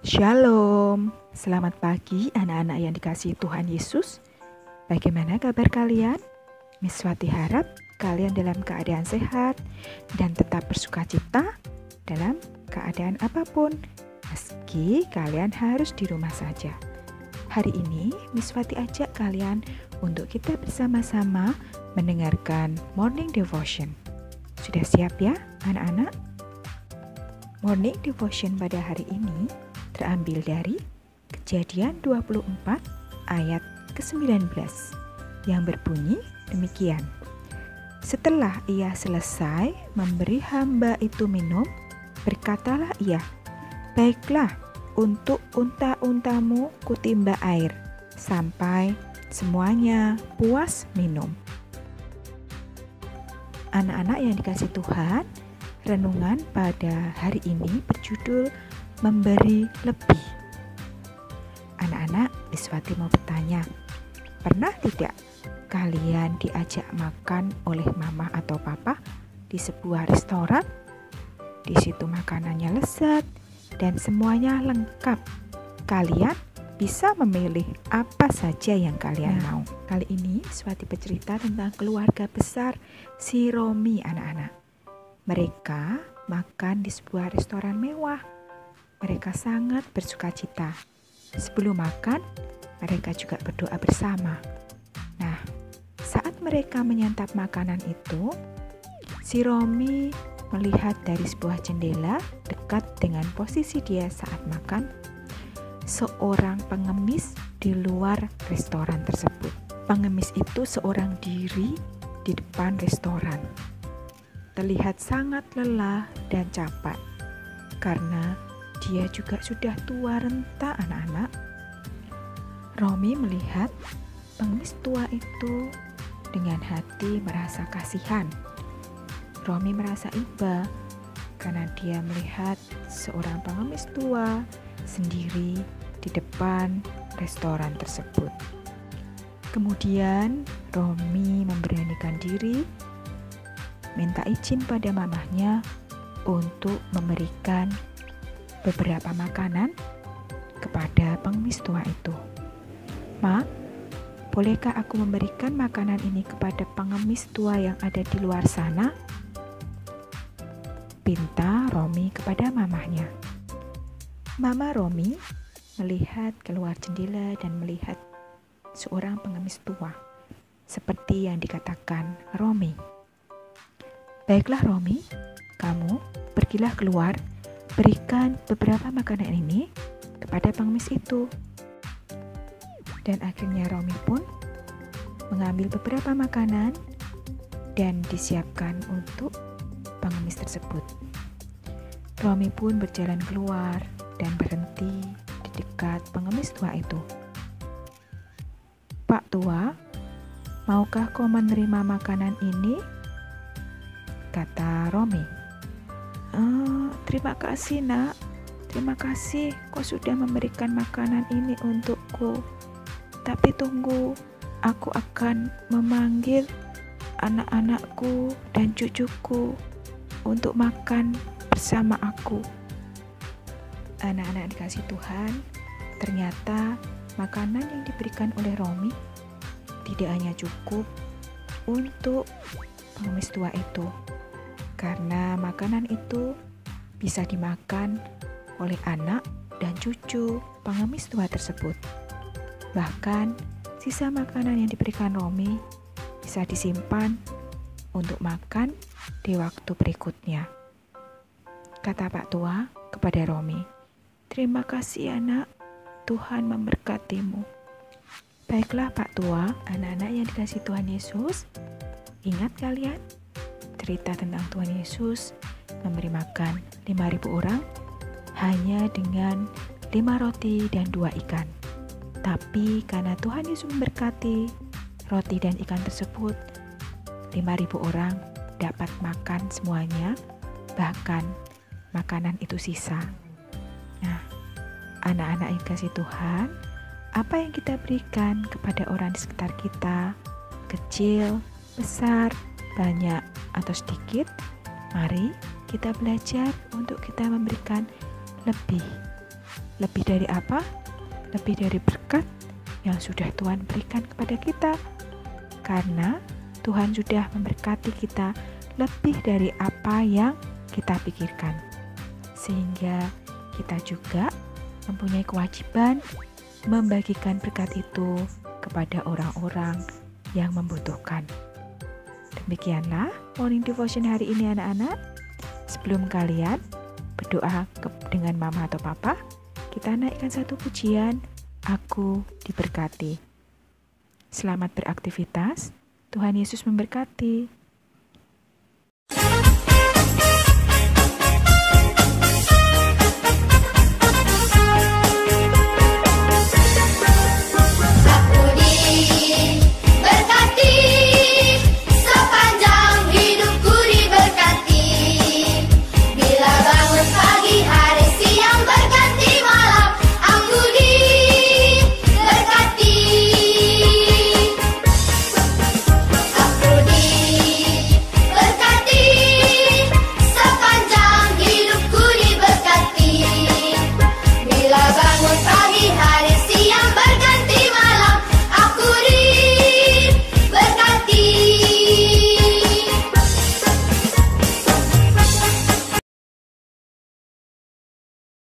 Shalom, selamat pagi anak-anak yang dikasihi Tuhan Yesus. Bagaimana kabar kalian? Miss Wati harap kalian dalam keadaan sehat dan tetap bersukacita dalam keadaan apapun, meski kalian harus di rumah saja. Hari ini Miss Wati ajak kalian untuk kita bersama-sama mendengarkan Morning Devotion. Sudah siap ya anak-anak? Morning Devotion pada hari ini terambil dari Kejadian 24 ayat ke-19 yang berbunyi demikian. Setelah ia selesai memberi hamba itu minum, berkatalah ia, "Baiklah, untuk unta-untamu kutimba air, sampai semuanya puas minum." Anak-anak yang dikasihi Tuhan, renungan pada hari ini berjudul Memberi Lebih. Anak-anak, Miss Wati mau bertanya, pernah tidak kalian diajak makan oleh mama atau papa di sebuah restoran? Di situ makanannya lezat dan semuanya lengkap. Kalian bisa memilih apa saja yang kalian mau. Kali ini Miss Wati bercerita tentang keluarga besar si Romi, anak-anak. Mereka makan di sebuah restoran mewah. Mereka sangat bersukacita. Sebelum makan, mereka juga berdoa bersama. Nah, saat mereka menyantap makanan itu, si Romi melihat dari sebuah jendela dekat dengan posisi dia saat makan, seorang pengemis di luar restoran tersebut. Pengemis itu seorang diri di depan restoran. Terlihat sangat lelah dan capek karena dia juga sudah tua renta, anak-anak. Romi melihat pengemis tua itu dengan hati merasa kasihan. Romi merasa iba karena dia melihat seorang pengemis tua sendiri di depan restoran tersebut. Kemudian Romi memberanikan diri minta izin pada mamahnya untuk memberikan beberapa makanan kepada pengemis tua itu. "Ma, bolehkah aku memberikan makanan ini kepada pengemis tua yang ada di luar sana?" pinta Romi kepada mamahnya. Mama Romi melihat keluar jendela dan melihat seorang pengemis tua, seperti yang dikatakan Romi. "Baiklah Romi, kamu pergilah keluar, berikan beberapa makanan ini kepada pengemis itu." Dan akhirnya Romi pun mengambil beberapa makanan dan disiapkan untuk pengemis tersebut. Romi pun berjalan keluar dan berhenti di dekat pengemis tua itu. "Pak tua, maukah kau menerima makanan ini?" kata Romi. Terima kasih nak, terima kasih kau sudah memberikan makanan ini untukku. Tapi tunggu, aku akan memanggil anak-anakku dan cucuku untuk makan bersama aku. Anak-anak dikasih Tuhan, ternyata makanan yang diberikan oleh Romi tidak hanya cukup untuk pengemis tua itu, karena makanan itu bisa dimakan oleh anak dan cucu pengemis tua tersebut. Bahkan sisa makanan yang diberikan Romi bisa disimpan untuk makan di waktu berikutnya. Kata Pak Tua kepada Romi, "Terima kasih anak, Tuhan memberkatimu." Baiklah Pak Tua, anak-anak yang dikasihi Tuhan Yesus, ingat kalian cerita tentang Tuhan Yesus memberi makan 5.000 orang hanya dengan 5 roti dan 2 ikan. Tapi karena Tuhan Yesus memberkati roti dan ikan tersebut, 5.000 orang dapat makan semuanya, bahkan makanan itu sisa. Nah, anak-anak yang kasih Tuhan, apa yang kita berikan kepada orang di sekitar kita, kecil, besar, banyak atau sedikit, mari kita belajar untuk kita memberikan lebih Lebih dari apa? Lebih dari berkat yang sudah Tuhan berikan kepada kita. Karena Tuhan sudah memberkati kita lebih dari apa yang kita pikirkan. Sehingga kita juga mempunyai kewajiban membagikan berkat itu kepada orang-orang yang membutuhkan. Demikianlah morning devotion hari ini anak-anak. Sebelum kalian berdoa dengan mama atau papa, kita naikkan satu pujian, Aku diberkati. Selamat beraktivitas, Tuhan Yesus memberkati.